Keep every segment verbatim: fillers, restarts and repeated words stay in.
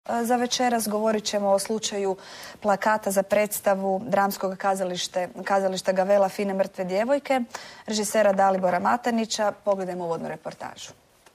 Za večeras govorit ćemo o slučaju plakata za predstavu dramskog kazalište, kazališta Gavella Fine mrtve djevojke, režisera Dalibora Matanića. Pogledajmo uvodnu reportažu.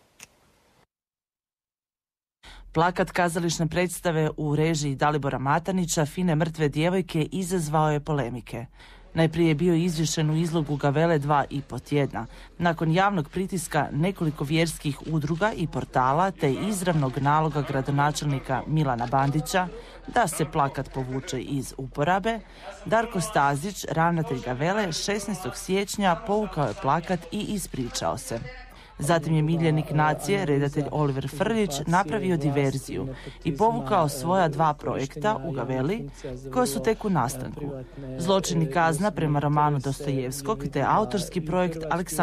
Plakat kazališne predstave u režiji Dalibora Matanića Fine mrtve djevojke izazvao je polemike. Najprije je bio izvješen u izlogu Gavelle dva i po tjedna. Nakon javnog pritiska nekoliko vjerskih udruga i portala te izravnog naloga gradonačelnika Milana Bandića da se plakat povuče iz uporabe, Darko Stazić, ravnatelj Gavelle, šesnaestog siječnja povukao je plakat i ispričao se. Zatim je miljenik nacije, redatelj Oliver Frljić, napravio diverziju i povukao svoja dva projekta u Gavelli koje su tek u nastanku. Zločin i kazna prema romanu Dostojevskog te autorski projekt Aleksandra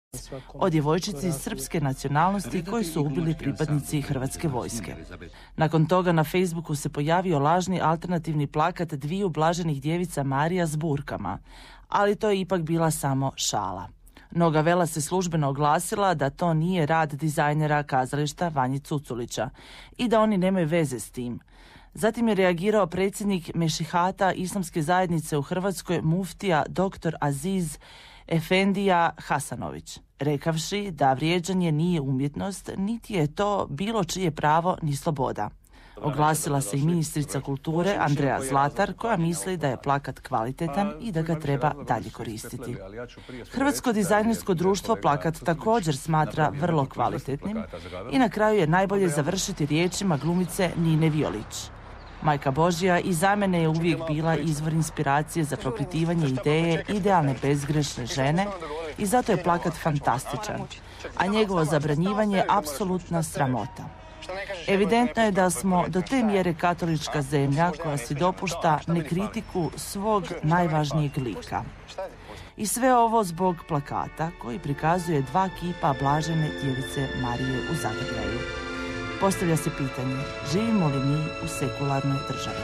o djevojčici srpske nacionalnosti koji su ubili pripadnici Hrvatske vojske. Nakon toga na Facebooku se pojavio lažni alternativni plakat dviju blaženih djevica Marija s burkama, ali to je ipak bila samo šala. No Gavella se službeno oglasila da to nije rad dizajnera kazališta Vanji Cuculića i da oni nemaju veze s tim. Zatim je reagirao predsjednik Mešihata Islamske zajednice u Hrvatskoj muftija doktor Aziz Efendija Hasanović, rekavši da vrijeđanje nije umjetnost, niti je to bilo čije pravo ni sloboda. Oglasila se i ministrica kulture Andrea Zlatar koja misli da je plakat kvalitetan i da ga treba dalje koristiti. Hrvatsko dizajnersko društvo plakat također smatra vrlo kvalitetnim i na kraju je najbolje završiti riječima glumice Nine Violić. Majka Božja i za mene je uvijek bila izvor inspiracije za propitivanje ideje idealne bezgrešne žene i zato je plakat fantastičan, a njegovo zabranjivanje apsolutna sramota. Evidentno je da smo do te mjere katolička zemlja koja si dopušta nekritiku svog najvažnijeg lika. I sve ovo zbog plakata koji prikazuje dva kipa blažene djevice Marije u zagrljaju. Postavlja se pitanje, živimo li mi u sekularnoj državi?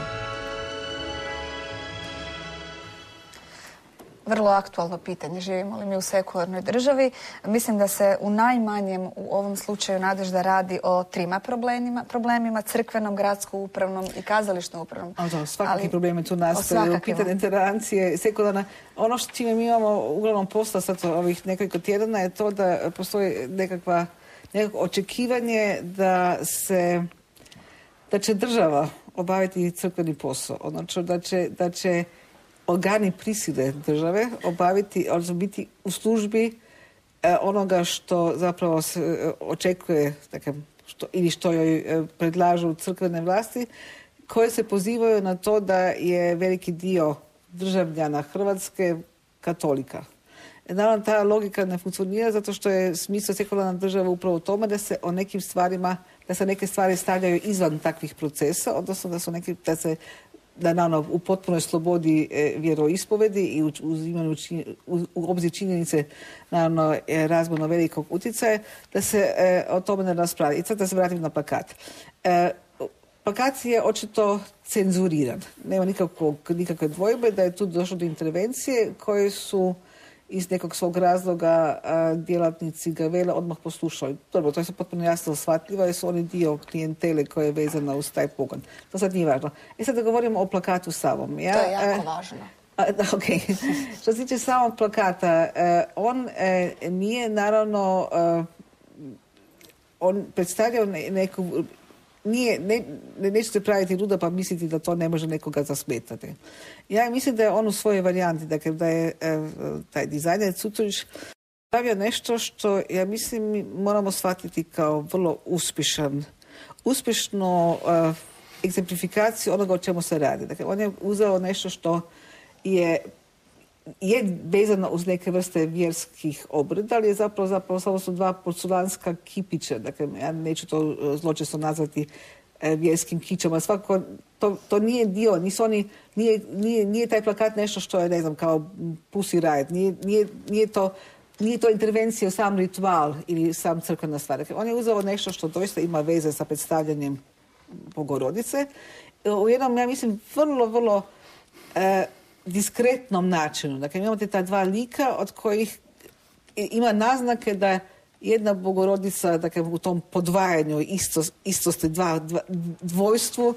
Vrlo aktualno pitanje, živimo li mi u sekularnoj državi. Mislim da se u najmanjem u ovom slučaju nadežda radi o trima problemima, problemima crkvenom, gradsko-upravnom i kazališno-upravnom. Svakakvi problemi tu nastaju, pitanje tolerancije, sekularna. Ono što čime mi imamo uglavnom posla sad ovih nekoliko tjedana je to da postoji nekakva, nekakvo očekivanje da se, da će država obaviti crkveni posao, odnosno da će, da će organi prisile države obaviti, odnosno biti u službi eh, onoga što zapravo se eh, očekuje, dakle, što, ili što joj eh, predlažu crkvene vlasti, koje se pozivaju na to da je veliki dio državljana Hrvatske katolika. Naravno, ta logika ne funkcionira zato što je smisao sekularna država upravo u tome da se o nekim stvarima, da se neke stvari stavljaju izvan takvih procesa, odnosno da su neki, da se da naravno u potpunoj slobodi e, vjeroispovedi i uzimanju u, u obzir činjenice naravno e, razmjerno velikog utjecaja, da se e, o tome ne raspravi. I sad da se vratim na plakat. E, plakat je očito cenzuriran. Nema nikakvog, nikakve dvojbe da je tu došlo do intervencije koje su iz nekog svog razloga a, djelatnici Gavelle odmah poslušali. Dobro, to je se potpuno jasno shvatljivo jer su oni dio klijentele koja je vezana uz taj pogon. To sad nije važno. E sad da govorimo o plakatu samom. Ja, to je jako e, važno. A, ok. Što se tiče samog plakata, e, on e, nije naravno e, on predstavljao ne, neku Nije, ne, neću se praviti luda pa misliti da to ne može nekoga zasmetati. Ja mislim da je on u svojoj varijanti, dakle da je e, taj dizajner Cuculić stavio nešto što ja mislim moramo shvatiti kao vrlo uspješan, uspješnu e, eksemplifikaciju onoga o čemu se radi. Dakle, on je uzeo nešto što je je vezano uz neke vrste vjerskih obreda, ali je zapravo, zapravo samo su dva porculanska kipića. Dakle, ja neću to zločesto nazvati e, vjerskim kičama. Svakako, to, to nije dio, nisu oni, nije, nije, nije taj plakat nešto što je, ne znam, kao Pussy Riot. Nije, nije, nije, to, nije to intervencija u sam ritual ili sam crkvena stvar. Dakle, on je uzeo nešto što doista ima veze sa predstavljanjem Bogorodice. U jednom, ja mislim, vrlo, vrlo e, diskretnom načinu. Dakle, imate ta dva lika od kojih ima naznake da jedna bogorodica, dakle, u tom podvajanju isto, istosti, dva, dva, dvojstvu,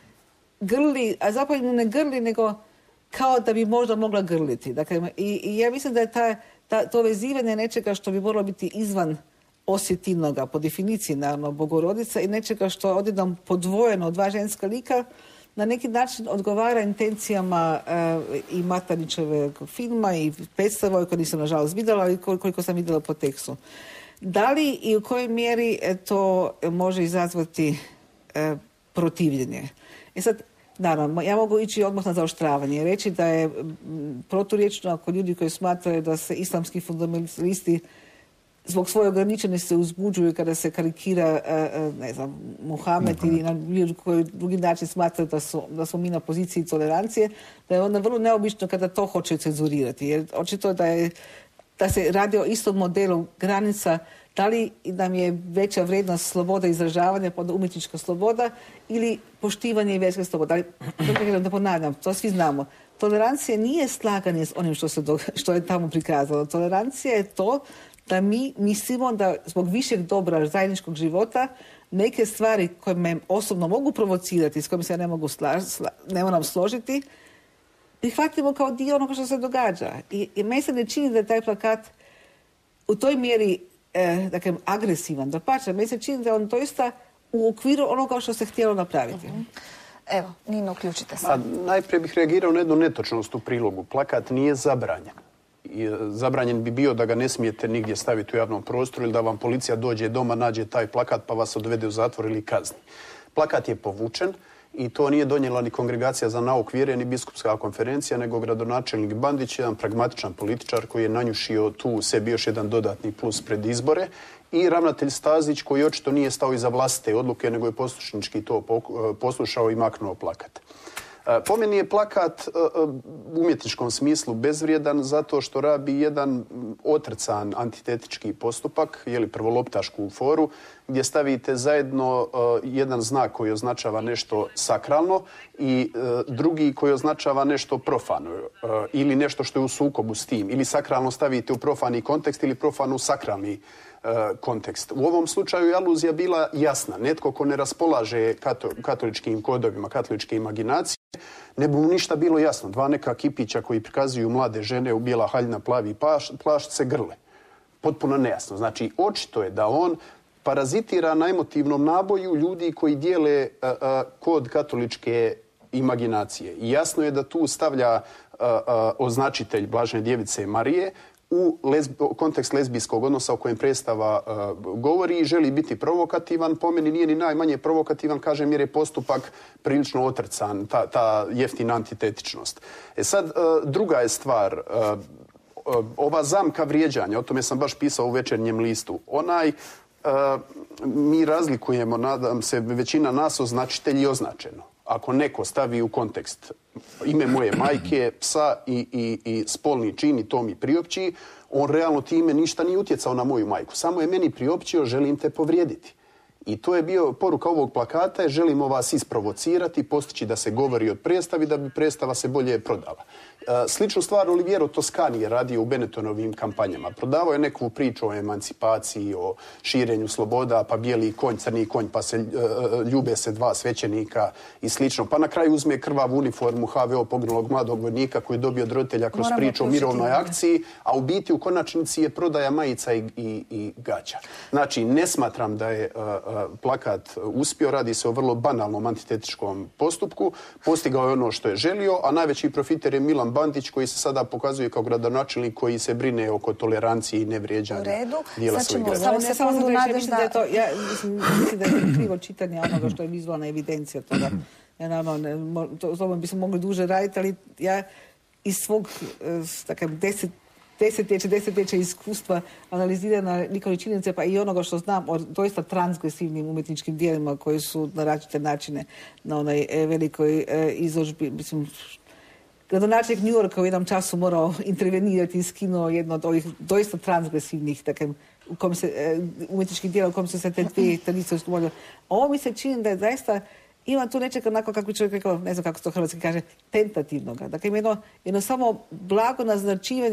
grli, a zapravo ne grli, nego kao da bi možda mogla grliti. Dakle, i, i ja mislim da je ta, ta, to vezivanje nečega što bi moralo biti izvan osjetilnoga, po definiciji naravno bogorodica, i nečega što je odjednom podvojeno dva ženska lika, na neki način odgovara intencijama uh, i Matanićeve filma i predstava koju nisam nažalost vidjela, ali koliko sam vidjela po tekstu. Da li i u kojoj mjeri to može izazvati uh, protivljenje? I sad, naravno, ja mogu ići odmah na zaoštravanje i reći da je proturječno ako ljudi koji smatraju da se islamski fundamentalisti zbog svoje ograničenosti se uzbuđuju kada se karikira, ne znam, Muhamed ili na bilo koji drugi način smatraju da, su, da smo mi na poziciji tolerancije, da je onda vrlo neobično kada to hoće cenzurirati. Jer očito da, je, da se radi o istom modelu granica, da li nam je veća vrijednost sloboda izražavanja, umjetnička sloboda ili poštivanje i vjerske slobode. Ali, da ponavljam, to svi znamo. Tolerancija nije slaganje s onim što, se do, što je tamo prikazano. Tolerancija je to da mi mislimo da zbog višeg dobra zajedničkog života neke stvari koje me osobno mogu provocirati, s kojim se ja ne mogu sla, sla, ne moram složiti, prihvatimo kao dio onoga što se događa. I, i meni se ne čini da je taj plakat u toj mjeri eh, dakle, agresivan. Dapače, meni se čini da je on doista u okviru onoga što se htjelo napraviti. Uh-huh. Evo, Nino, uključite se. A, najprije bih reagirao na jednu netočnost u prilogu. Plakat nije zabranjen. I zabranjen bi bio da ga ne smijete nigdje staviti u javnom prostoru ili da vam policija dođe doma, nađe taj plakat pa vas odvede u zatvor ili kazni. Plakat je povučen i to nije donijela ni Kongregacija za nauk vjere ni biskupska konferencija, nego gradonačelnik Bandić, jedan pragmatičan političar koji je nanjušio tu sebi još jedan dodatni plus pred izbore, i ravnatelj Stazić koji očito nije stao iza vlastite odluke, nego je poslušnički to poslušao i maknuo plakat. Po meni je plakat u umjetničkom smislu bezvrijedan zato što rabi jedan otrcan antitetički postupak, jeli prvoloptašku foru, gdje stavite zajedno jedan znak koji označava nešto sakralno i drugi koji označava nešto profano ili nešto što je u sukobu s tim. Ili sakralno stavite u profani kontekst ili profano u sakralni kontekst. U ovom slučaju je aluzija bila jasna. Netko ko ne raspolaže kato, katoličkim kodovima, katoličke imaginacije, ne bi mu ništa bilo jasno. Dva neka kipića koji prikazuju mlade žene u bijela haljina, plavi plašt, plašt se grle. Potpuno nejasno. Znači, očito je da on parazitira na emotivnom naboju ljudi koji dijele a, a, kod katoličke imaginacije. I jasno je da tu stavlja a, a, označitelj Blažene djevice Marije u lezbi, kontekst lezbijskog odnosa o kojem predstava uh, govori i želi biti provokativan. Po meni nije ni najmanje provokativan, kažem, jer je postupak prilično otrcan, ta, ta jeftina antitetičnost. E sad, uh, druga je stvar, uh, uh, ova zamka vrijeđanja, o tome sam baš pisao u Večernjem listu, onaj, uh, mi razlikujemo, nadam se, većina nas označitelji i označeno. Ako neko stavi u kontekst ime moje majke, psa i, i, i spolni čin i to mi priopći, on realno time ništa nije utjecao na moju majku. Samo je meni priopćio, želim te povrijediti. I to je bio poruka ovog plakata, je želimo vas isprovocirati, postići da se govori o predstavi, da bi predstava se bolje prodala. Sličnu stvar Oliviero Toscani je radio u Benettonovim kampanjama. Prodavao je neku priču o emancipaciji, o širenju sloboda, pa bijeli konj, crni konj, pa se ljube se dva svećenika i slično. Pa na kraju uzme krvavu uniformu ha ve o poginulog mladog vojnika koji je dobio od roditelja kroz Moramo priču o mirovnoj akciji, a u biti u konačnici je prodaja majica i, i, i gaća. Znači, ne smatram da je uh, plakat uspio, radi se o vrlo banalnom antitetičkom postupku, postigao je ono što je želio, a najveći profiter je Milan Bandić koji se sada pokazuje kao gradonačelnik koji se brine oko tolerancije i nevrijeđanja dijela svojih građana. Samo sekundu, Nadežda. Ja mislim da je krivo čitanje onoga što je vizualna evidencija toga. Ja, naravno, to, to bismo mogli duže raditi, ali ja iz svog takav deset desetljeća, desetljeća iskustva analizirana likovne činjenice, pa i onoga što znam o doista transgresivnim umjetničkim dijelima koji su na različite načine na onaj velikoj izložbi, mislim, gradonačelnik New Yorka u jednom času morao intervenirati i skinuo jedno od ovih doista transgresivnih dakle, u kom se, umjetničkih dijela u kojem su se te dvije tradicije ustvorile. Ovo mi se čini da je zaista ima tu nečega onako kako bi čovjek rekao, ne znam kako se to hrvatski kaže, tentativnoga. Dakle, ima jedno, jedno samo blago naznačivanje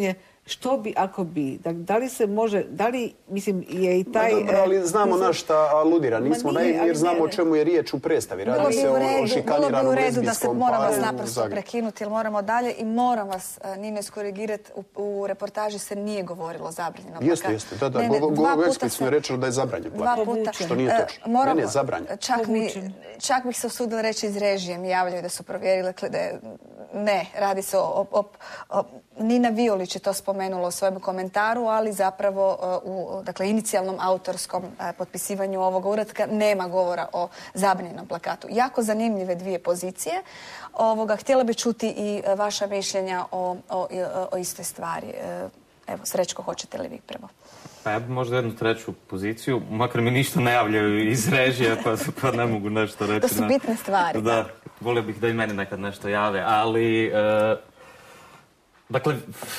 što bi ako bi? Da, da li se može, da li, mislim, je i taj... Dobro, ali znamo na šta aludira. Nismo naivni jer znamo o čemu je riječ u predstavi. Radi se o šikaniranom lezbijskom paru. Bilo bi u redu da se moram vas u naprosto prekinuti, jer moramo dalje i moram vas, Nino, skorigirati. U, u reportaži se nije govorilo o zabranjenom plakatu. Jeste, jeste. Da, da. Eksplicitno je rečeno da je zabranjen plakat. Što nije točno. Ne, ne, zabranjen. Čak, mi, čak bih se usudila reći iz režije. Mi javljaju da su provjerili da je... Ne, radi se o, o, o, o... Nina Violić je to spomenula u svojem komentaru, ali zapravo u dakle, inicijalnom autorskom potpisivanju ovog uratka nema govora o zabranjenom plakatu. Jako zanimljive dvije pozicije. Ovoga, htjela bi čuti i vaša mišljenja o, o, o istoj stvari. Evo, Srećko, hoćete li vi prvo? Pa ja bi možda jednu treću poziciju, makar mi ništa ne javljaju iz režije, pa, pa ne mogu nešto reći. To su bitne stvari. Da, da. Volio bih da i meni nekad nešto jave, ali... E, dakle,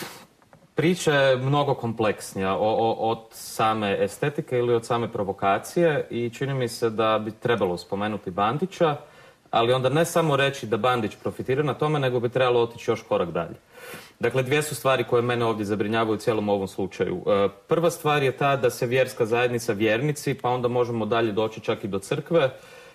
priča je mnogo kompleksnija o, o, od same estetike ili od same provokacije i čini mi se da bi trebalo spomenuti Bandića, ali onda ne samo reći da Bandić profitira na tome, nego bi trebalo otići još korak dalje. Dakle, dvije su stvari koje mene ovdje zabrinjavaju u cijelom ovom slučaju. Prva stvar je ta da se vjerska zajednica, vjernici, pa onda možemo dalje doći čak i do crkve,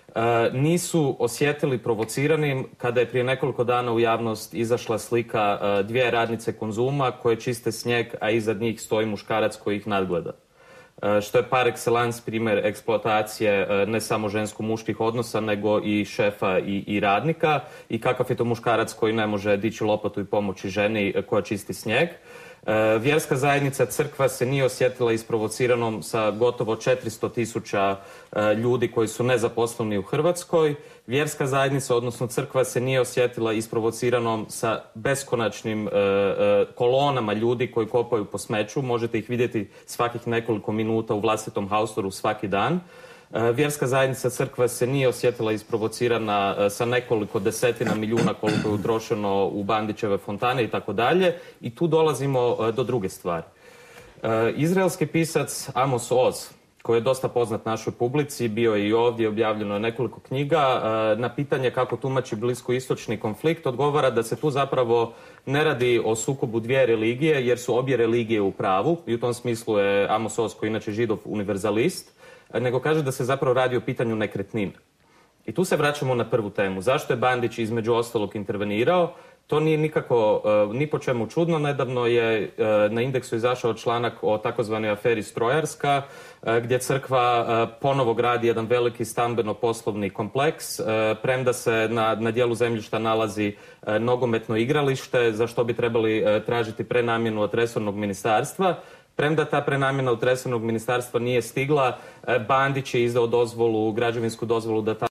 nisu osjetili provociranim kada je prije nekoliko dana u javnost izašla slika dvije radnice Konzuma koje čiste snijeg, a iznad njih stoji muškarac koji ih nadgleda. Što je par excellence primjer eksploatacije ne samo žensko-muških odnosa, nego i šefa i, i radnika i kakav je to muškarac koji ne može dići lopatu i pomoći ženi koja čisti snijeg. Vjerska zajednica crkva se nije osjetila isprovociranom sa gotovo četiristo tisuća ljudi koji su nezaposleni u Hrvatskoj. Vjerska zajednica, odnosno crkva, se nije osjetila isprovociranom sa beskonačnim e, e, kolonama ljudi koji kopaju po smeću. Možete ih vidjeti svakih nekoliko minuta u vlastitom haustoru svaki dan. Vjerska zajednica crkva se nije osjetila isprovocirana sa nekoliko desetina milijuna koliko je utrošeno u Bandićeve fontane i tako dalje. I tu dolazimo do druge stvari. Izraelski pisac Amos Oz, koji je dosta poznat našoj publici, bio je i ovdje, objavljeno je nekoliko knjiga, na pitanje kako tumači bliskoistočni konflikt odgovara da se tu zapravo ne radi o sukobu dvije religije, jer su obje religije u pravu i u tom smislu je Amos Oz, koji je inače židov, univerzalist, nego kaže da se zapravo radi o pitanju nekretnine. I tu se vraćamo na prvu temu. Zašto je Bandić između ostalog intervenirao? To nije nikako uh, ni po čemu čudno. Nedavno je uh, na Indeksu izašao članak o takozvanoj aferi Strojarska, uh, gdje crkva uh, ponovo gradi jedan veliki stambeno-poslovni kompleks, uh, premda se na, na dijelu zemljišta nalazi uh, nogometno igralište, za što bi trebali uh, tražiti prenamjenu od resornog ministarstva. Premda ta prenamjena od resornog ministarstva nije stigla, uh, Bandić je izdao dozvolu, građevinsku dozvolu da ta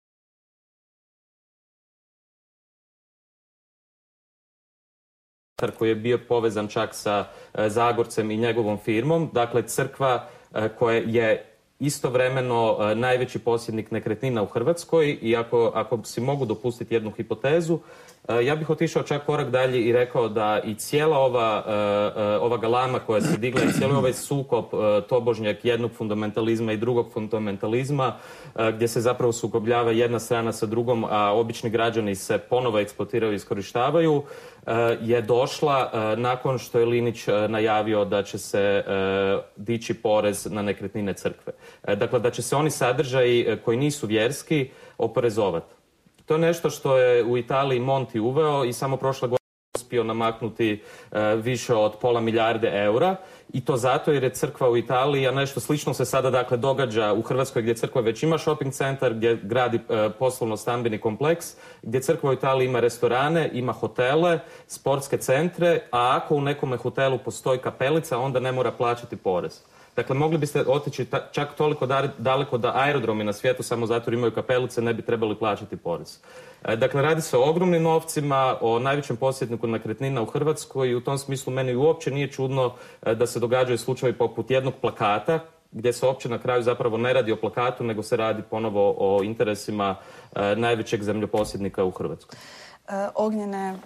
koji je bio povezan čak sa Zagorcem i njegovom firmom. Dakle, crkva koja je istovremeno najveći posjednik nekretnina u Hrvatskoj i ako, ako si mogu dopustiti jednu hipotezu, ja bih otišao čak korak dalje i rekao da i cijela ova, ova galama koja se digla i cijeli ovaj sukob tobožnjak jednog fundamentalizma i drugog fundamentalizma, gdje se zapravo sukobljava jedna strana sa drugom, a obični građani se ponovo eksploatiraju i iskorištavaju, je došla nakon što je Linić najavio da će se dići porez na nekretnine crkve. Dakle, da će se oni sadržaji koji nisu vjerski oporezovati. To je nešto što je u Italiji Monti uveo i samo prošle godine uspio namaknuti uh, više od pola milijarde eura i to zato jer je crkva u Italiji, a nešto slično se sada dakle događa u Hrvatskoj gdje crkva već ima shopping centar, gdje gradi uh, poslovno-stambeni kompleks, gdje crkva u Italiji ima restorane, ima hotele, sportske centre, a ako u nekome hotelu postoji kapelica, onda ne mora plaćati porez. Dakle, mogli biste otići ta, čak toliko daleko da aerodromi na svijetu samo zato jer imaju kapelice ne bi trebali plaćati porez. E, dakle, radi se o ogromnim novcima, o najvećem posjedniku nekretnina u Hrvatskoj i u tom smislu meni uopće nije čudno e, da se događaju slučajevi poput jednog plakata gdje se uopće na kraju zapravo ne radi o plakatu, nego se radi ponovo o interesima e, najvećeg zemljoposjednika u Hrvatskoj. E, Ognjene,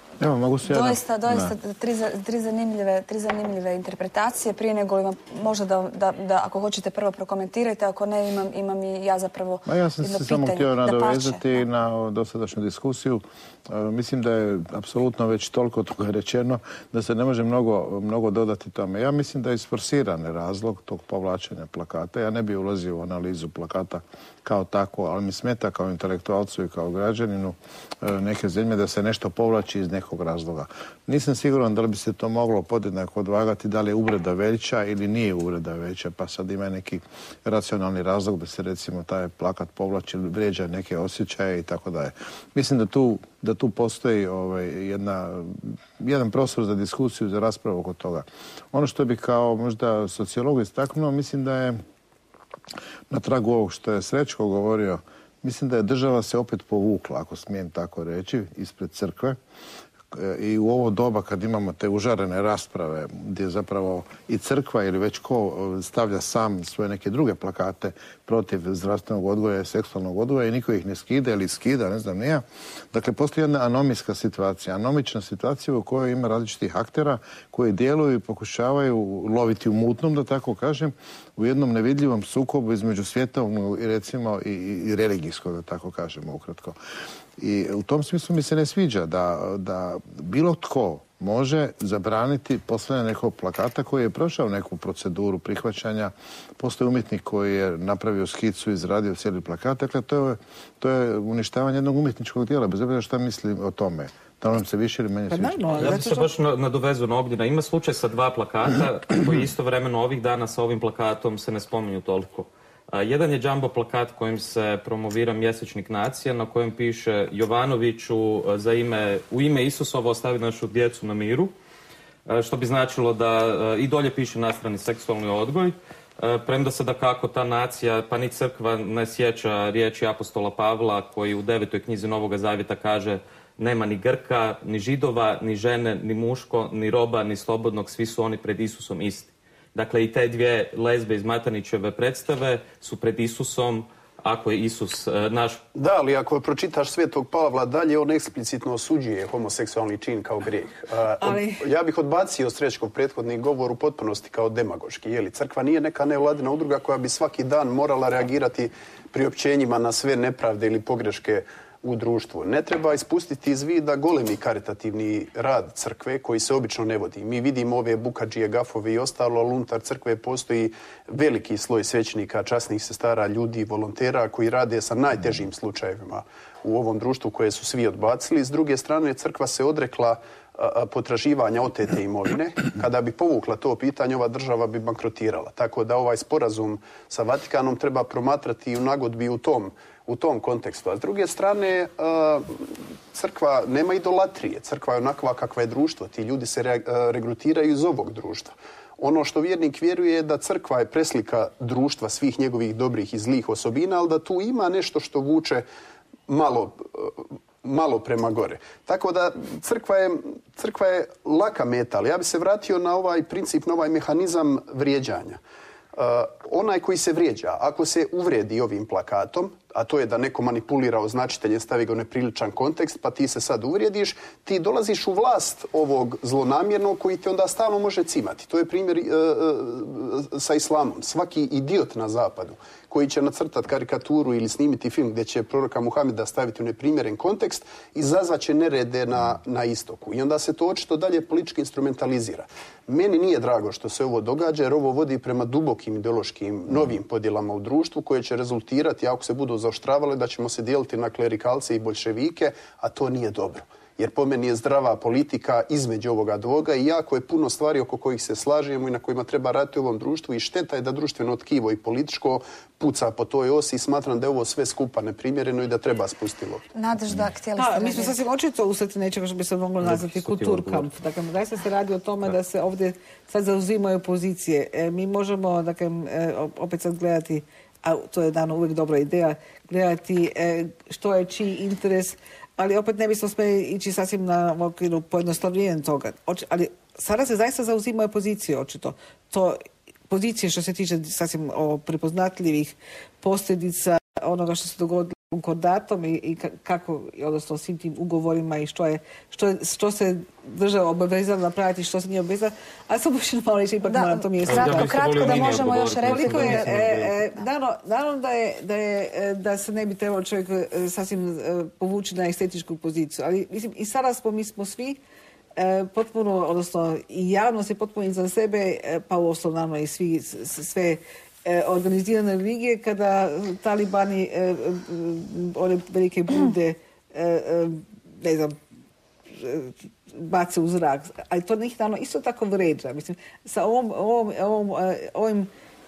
Evo, mogu se doista, doista tri, tri, zanimljive, tri zanimljive interpretacije. Prije nego li vam možda da, da, da ako hoćete prvo prokomentirajte, ako ne imam, imam i ja zapravo Ma ja sam jedno se pitanje. samo htio nadovezati da na dosadašnju diskusiju. E, mislim da je apsolutno već toliko toga rečeno da se ne može mnogo, mnogo dodati tome. Ja mislim da je isforsiran razlog tog povlačenja plakata. Ja ne bih ulazio u analizu plakata kao tako, ali mi smeta kao intelektualcu i kao građaninu e, neke zemlje da se nešto povlači iz nekog razloga. Nisam siguran da li bi se to moglo podjednako odvagati, da li je uvreda veća ili nije uvreda veća, pa sad ima neki racionalni razlog da se recimo taj plakat povlači ili vrijeđa neke osjećaje i tako dalje. Mislim da tu, da tu postoji ovaj, jedna, jedan prostor za diskusiju, za raspravu oko toga. Ono što bi kao možda sociolog istaknuo, mislim da je na tragu ovog što je Srećko govorio, mislim da je država se opet povukla, ako smijem tako reći, ispred crkve. I u ovo doba kad imamo te užarene rasprave gdje zapravo i crkva ili već ko stavlja sam svoje neke druge plakate protiv zdravstvenog odgoja i seksualnog odgoja i niko ih ne skida ili skida, ne znam ni ja. Dakle, postoji jedna anomijska situacija, anomična situacija u kojoj ima različitih aktera koji djeluju i pokušavaju loviti u mutnom, da tako kažem, u jednom nevidljivom sukobu između svjetovnog i recimo i, i religijskog, da tako kažemo ukratko. I u tom smislu mi se ne sviđa da, da bilo tko može zabraniti postavljanje nekog plakata koji je prošao neku proceduru prihvaćanja. Postoji umjetnik koji je napravio skicu, izradio cijeli plakat. Dakle, to je, to je uništavanje jednog umjetničkog djela, bez obzira šta mislim o tome. Da nam se više ili manje sviđa. Ja bih se baš nadovezao na Ognjena. Ima slučaj sa dva plakata koji istovremeno ovih dana sa ovim plakatom se ne spominju toliko. Jedan je jumbo plakat kojim se promovira mjesečnik nacija na kojem piše Jovanoviću za ime, u ime Isusova ostavi našu djecu na miru, što bi značilo da i dolje piše nastrani seksualni odgoj, premda se da kako ta nacija, pa ni crkva ne sjeća riječi apostola Pavla koji u devetoj knjizi Novoga zavjeta kaže nema ni Grka, ni Židova, ni žene, ni muško, ni roba, ni slobodnog, svi su oni pred Isusom isti. Dakle, i te dvije lezbe iz Matanićeve predstave su pred Isusom, ako je Isus e, naš... Da, ali ako pročitaš Svetog Pavla dalje, on eksplicitno osuđuje homoseksualni čin kao grijeh. A, ali... od, ja bih odbacio Srećkov prethodni govor u potpunosti kao demagoški. Jeli, crkva nije neka nevladina udruga koja bi svaki dan morala reagirati priopćenjima na sve nepravde ili pogreške u društvu. Ne treba ispustiti iz vida golemi karitativni rad crkve koji se obično ne vodi. Mi vidimo ove bukadžije, gafove i ostalo, ali unutar crkve postoji veliki sloj svećenika, časnih sestara, ljudi, volontera koji rade sa najtežim slučajevima u ovom društvu koje su svi odbacili. S druge strane, crkva se odrekla potraživanja otete imovine. Kada bi povukla to pitanje, ova država bi bankrotirala. Tako da ovaj sporazum sa Vatikanom treba promatrati u nagodbi u tom u tom kontekstu. A s druge strane, crkva nema idolatrije. Crkva je onakva kakva je društvo. Ti ljudi se regrutiraju iz ovog društva. Ono što vjernik vjeruje je da crkva je preslika društva svih njegovih dobrih i zlih osobina, ali da tu ima nešto što vuče malo, malo prema gore. Tako da crkva je, crkva je laka meta, ali ja bi se vratio na ovaj princip, na ovaj mehanizam vrijeđanja. Uh, onaj koji se vrijeđa, ako se uvredi ovim plakatom, a to je da neko manipulira označitelje, stavi ga u nepriličan kontekst, pa ti se sad uvrijediš, ti dolaziš u vlast ovog zlonamjernog koji te onda stalno može cimati. To je primjer uh, uh, sa islamom. Svaki idiot na zapadu koji će nacrtati karikaturu ili snimiti film gdje će proroka Muhameda staviti u neprimjeren kontekst, izazvaće nerede na, na istoku. I onda se to očito dalje politički instrumentalizira. Meni nije drago što se ovo događa, jer ovo vodi prema dubokim ideološkim novim podjelama u društvu koje će rezultirati, ako se budu zaoštravale, da ćemo se dijeliti na klerikalce i boljševike, a to nije dobro. Jer po meni je zdrava politika između ovoga dvoga i jako je puno stvari oko kojih se slažemo i na kojima treba raditi u ovom društvu i šteta je da društveno tkivo i političko puca po toj osi i smatram da je ovo sve skupa neprimjereno i da treba spustiti loptu. Nadežda, htjeli ste... Da, mi smo sasvim očito usreti nečega što bi se moglo nazvati kulturkamp. Dakle, zaista se radi o tome da, da se ovdje sad zauzimaju pozicije. E, mi možemo, dakle, e, opet sad gledati, a to je dano uvijek dobra ideja, gledati e, što je čiji interes, ali opet ne bismo smjeli ići sasvim na okviru pojednostavljenja toga. Oči, ali sada se zaista zauzimaju pozicije, očito. To pozicije što se tiče sasvim o prepoznatljivih posljedica onoga što se dogodilo konkordatom i, i kako, odnosno svim tim ugovorima i što, je, što, je, što se država obavezala napraviti, što se nije obavezala. A samo još malo reći, ipak moram to mjesto. Kratko, kratko da možemo još reći. Naravno da, je, da, je, da se ne bi trebalo čovjek sasvim povući na estetičku poziciju, ali mislim i sada smo, mi smo svi potpuno, odnosno i javnost je potpuno iza sebe, pa uosnovno i svi, sve organizirane religije, kada talibani one velike bude, ne znam, bace u zrak. Ali to njih naravno isto tako vređa. Mislim, sa ovom, ovom, ovom, ovim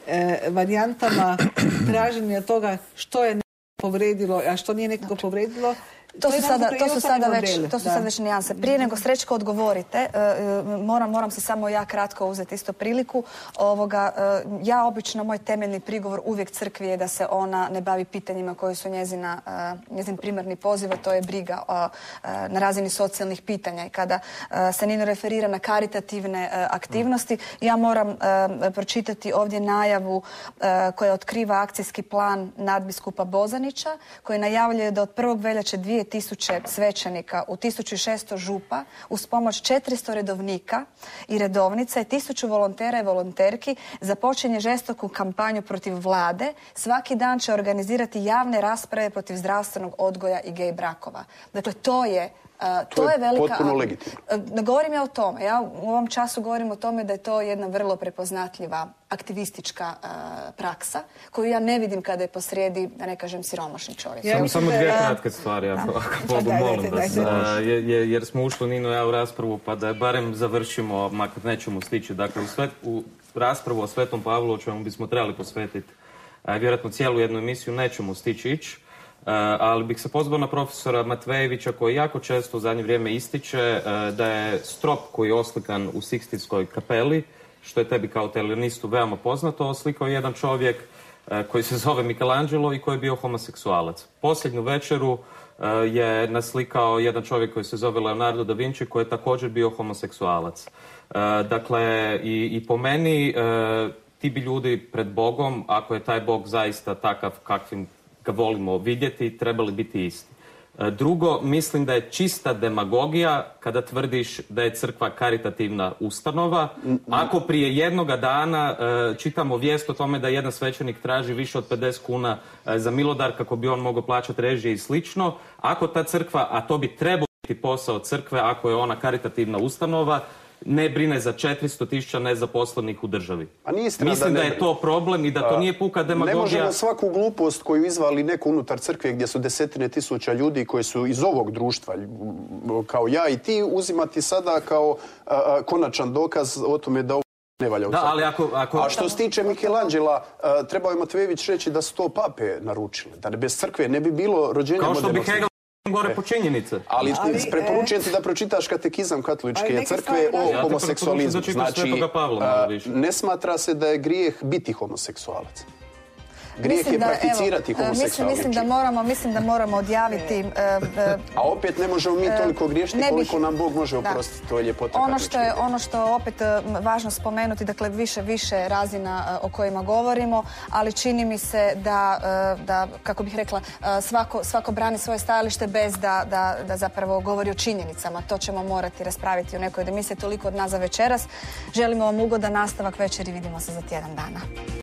varijantama traženja toga što je povredilo, a što nije nekoga povredilo, To su sada, to su sada već, to su sada već nijanse. Prije nego Srećko odgovorite, moram, moram se samo ja kratko uzeti isto priliku. Ovoga, ja obično, moj temeljni prigovor uvijek crkvi je da se ona ne bavi pitanjima koji su njezina, njezin primarni poziv, a to je briga na razini socijalnih pitanja. I kada se Nino referira na karitativne aktivnosti, ja moram pročitati ovdje najavu koja otkriva akcijski plan nadbiskupa Bozanića, koji najavljuje da od prvog veljače dvije tisuće svećenika u tisuću šesto župa uz pomoć četiristo redovnika i redovnica i tisuću volontera i volonterki započinje žestoku kampanju protiv vlade. Svaki dan će organizirati javne rasprave protiv zdravstvenog odgoja i gej brakova. Dakle, to je Uh, to, to je, je velika... potpuno legitimno. Ne govorim ja o tome. Ja u ovom času govorim o tome da je to jedna vrlo prepoznatljiva aktivistička uh, praksa koju ja ne vidim kada je posrijedi, da ne kažem, siromašni čovjek. Ja, samo, samo dvije kratke stvari, ako, ako mogu, molim vas. Jer smo ušli, Nino i ja, u raspravu, pa da je barem završimo, makar nećemo stići. Dakle, u, svet, u raspravu o Svetom Pavlu, o čemu bismo trebali posvetiti a, vjerojatno cijelu jednu emisiju, nećemo stići ići. Uh, ali bih se pozvao na profesora Matvejevića koji jako često u zadnje vrijeme ističe uh, da je strop koji je oslikan u Sikstinskoj kapeli, što je tebi kao teljanistu veoma poznato, oslikao jedan čovjek uh, koji se zove Michelangelo i koji je bio homoseksualac. Posljednju večeru uh, je naslikao jedan čovjek koji se zove Leonardo da Vinci koji je također bio homoseksualac. Uh, dakle, i, i po meni uh, ti bi ljudi pred Bogom, ako je taj Bog zaista takav kakvim ga volimo vidjeti, trebali biti isti. Drugo, mislim da je čista demagogija kada tvrdiš da je crkva karitativna ustanova. Ako prije jednoga dana uh, čitamo vijest o tome da jedan svećenik traži više od pedeset kuna uh, za milodar kako bi on mogao plaćati režije i slično, ako ta crkva, a to bi trebao biti posao crkve ako je ona karitativna ustanova, ne brine za četiristo tisuća nezaposlenih u državi. Mislim da, da je to problem i da to nije puka demagogija. Ne možemo svaku glupost koju izvali neko unutar crkve gdje su desetine tisuća ljudi koji su iz ovog društva, kao ja i ti, uzimati sada kao a, a, konačan dokaz o tome da ovo ne valja u da, ali ako, ako... A što se tiče Michelangela, trebao je Matvejević reći da su to pape naručile. Da bez crkve ne bi bilo rođenja modernog svijeta. Gore po činjenice. Ali, ali preporučujem ti da pročitaš katekizam katoličke crkve o ja homoseksualizmu. Znači, a, ne smatra se da je grijeh biti homoseksualac. Grijeh mislim je da, prakticirati evo, homoseksualni mislim, mislim da moramo, mislim da moramo odjaviti... Uh, uh, A opet ne možemo mi toliko griješiti koliko nam Bog može oprostiti. To je ljepota ono što je, ono što opet uh, važno spomenuti, dakle više, više razina uh, o kojima govorimo, ali čini mi se da, uh, da kako bih rekla, uh, svako, svako brani svoje stajalište bez da, da, da zapravo govori o činjenicama. To ćemo morati raspraviti u nekoj emisiji. Toliko od nas za večeras. Želimo vam ugodan nastavak večeri. Vidimo se za tjedan dana.